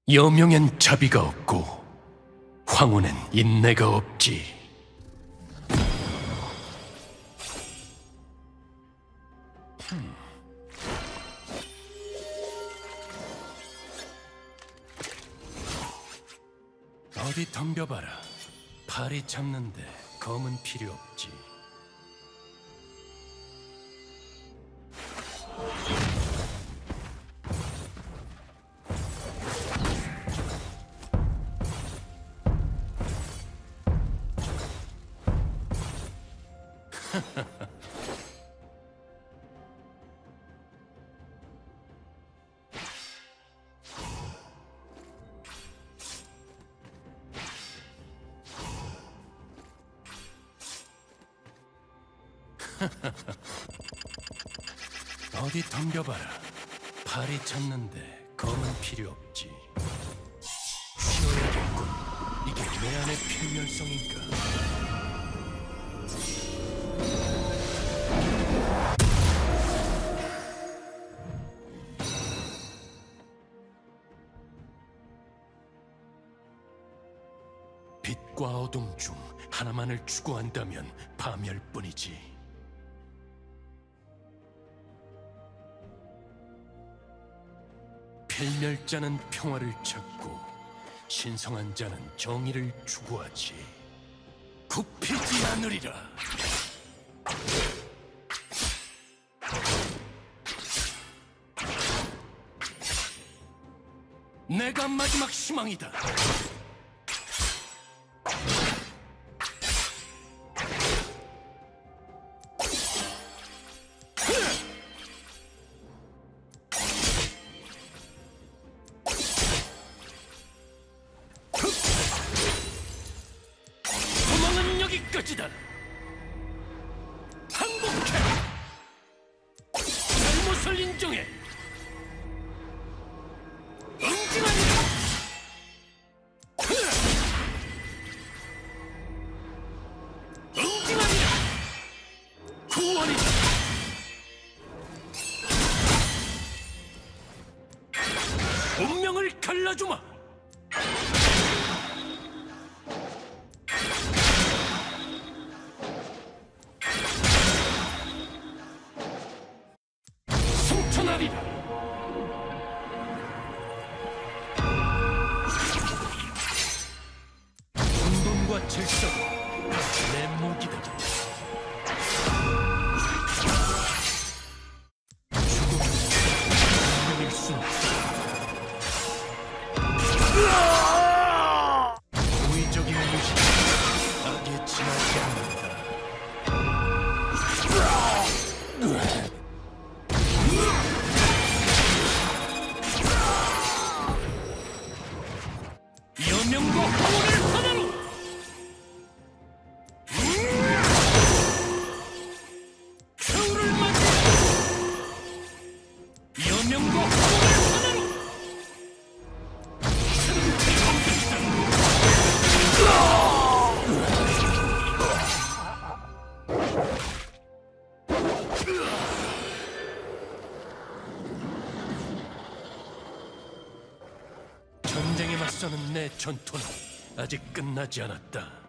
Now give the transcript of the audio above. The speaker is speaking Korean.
여명엔 자비가 없고 황혼엔 인내가 없지. 어디 덤벼봐라. 팔이 잡는데 검은 필요 없지. 어디 덤벼봐라. 팔이 찼는데 검은 필요 없지. 쉬어야겠군. 이게 내 안의 필멸성인가? 빛과 어둠 중 하나만을 추구한다면 파멸뿐이지. 필멸자는 평화를 찾고 신성한 자는 정의를 추구하지. 굽히지 않으리라. 내가 마지막 희망이다. 여기까지다. 항복해. 잘못을 인정해. 응징하리라. 응징하리라. 구원이다. 운명을 갈라주마. 혼돈과 질서, 내 무기다. 죽음은 운명일 수 없다. 고의적인 무시, 악에 지나지 않는다. 여명과 황혼을 하나로! 겨울을 맞이! 여명과 황혼을 하나로! 전쟁에 맞서는 내 전투는 아직 끝나지 않았다.